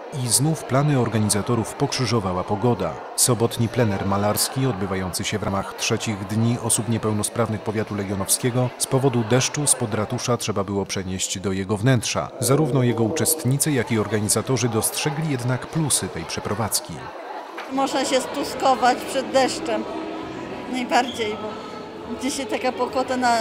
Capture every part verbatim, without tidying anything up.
I znów plany organizatorów pokrzyżowała pogoda. Sobotni plener malarski, odbywający się w ramach trzecich dni osób niepełnosprawnych powiatu legionowskiego, z powodu deszczu spod ratusza trzeba było przenieść do jego wnętrza. Zarówno jego uczestnicy, jak i organizatorzy dostrzegli jednak plusy tej przeprowadzki. Można się stuskować przed deszczem najbardziej, bo dzisiaj taka pogoda na,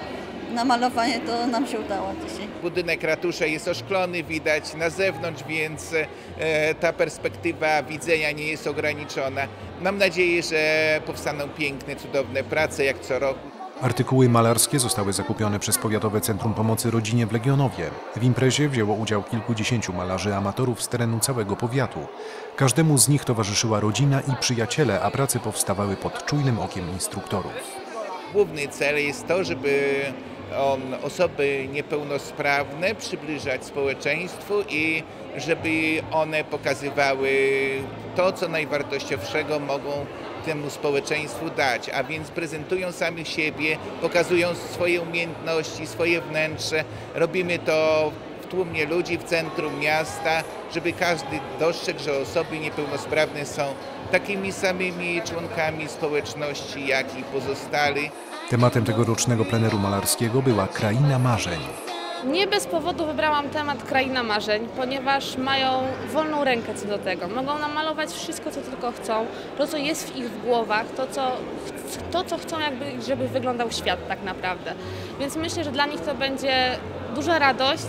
na malowanie to nam się udała dzisiaj. Budynek ratusza jest oszklony, widać na zewnątrz, więc e, ta perspektywa widzenia nie jest ograniczona. Mam nadzieję, że powstaną piękne, cudowne prace jak co roku. Artykuły malarskie zostały zakupione przez Powiatowe Centrum Pomocy Rodzinie w Legionowie. W imprezie wzięło udział kilkudziesięciu malarzy amatorów z terenu całego powiatu. Każdemu z nich towarzyszyła rodzina i przyjaciele, a prace powstawały pod czujnym okiem instruktorów. Główny cel jest to, żeby on, osoby niepełnosprawne przybliżać społeczeństwu i żeby one pokazywały to, co najwartościowszego mogą temu społeczeństwu dać, a więc prezentują samych siebie, pokazują swoje umiejętności, swoje wnętrze. Robimy to w tłumie ludzi, w centrum miasta, żeby każdy dostrzegł, że osoby niepełnosprawne są takimi samymi członkami społeczności, jak i pozostali. Tematem tegorocznego pleneru malarskiego była Kraina Marzeń. Nie bez powodu wybrałam temat Kraina Marzeń, ponieważ mają wolną rękę co do tego. Mogą namalować wszystko, co tylko chcą, to, co jest w ich głowach, to, co, to, co chcą, jakby, żeby wyglądał świat tak naprawdę. Więc myślę, że dla nich to będzie duża radość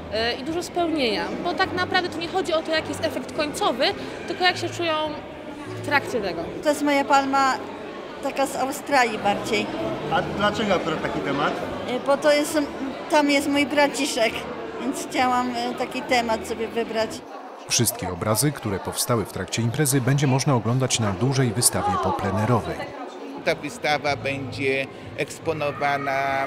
i dużo spełnienia, bo tak naprawdę to nie chodzi o to, jaki jest efekt końcowy, tylko jak się czują w trakcie tego. To jest moja palma taka z Australii bardziej. A dlaczego akurat taki temat? Bo to jest, tam jest mój braciszek, więc chciałam taki temat sobie wybrać. Wszystkie obrazy, które powstały w trakcie imprezy, będzie można oglądać na dużej wystawie poplenerowej. Ta wystawa będzie eksponowana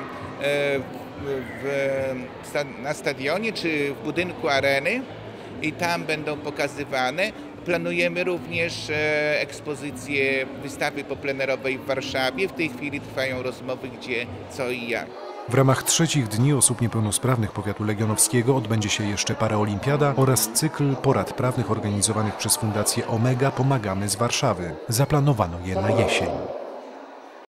w, na stadionie czy w budynku areny i tam będą pokazywane. Planujemy również ekspozycję wystawy poplenerowej w Warszawie. W tej chwili trwają rozmowy, gdzie, co i jak. W ramach trzecich dni osób niepełnosprawnych powiatu legionowskiego odbędzie się jeszcze paraolimpiada oraz cykl porad prawnych organizowanych przez Fundację Omega Pomagamy z Warszawy. Zaplanowano je na jesień.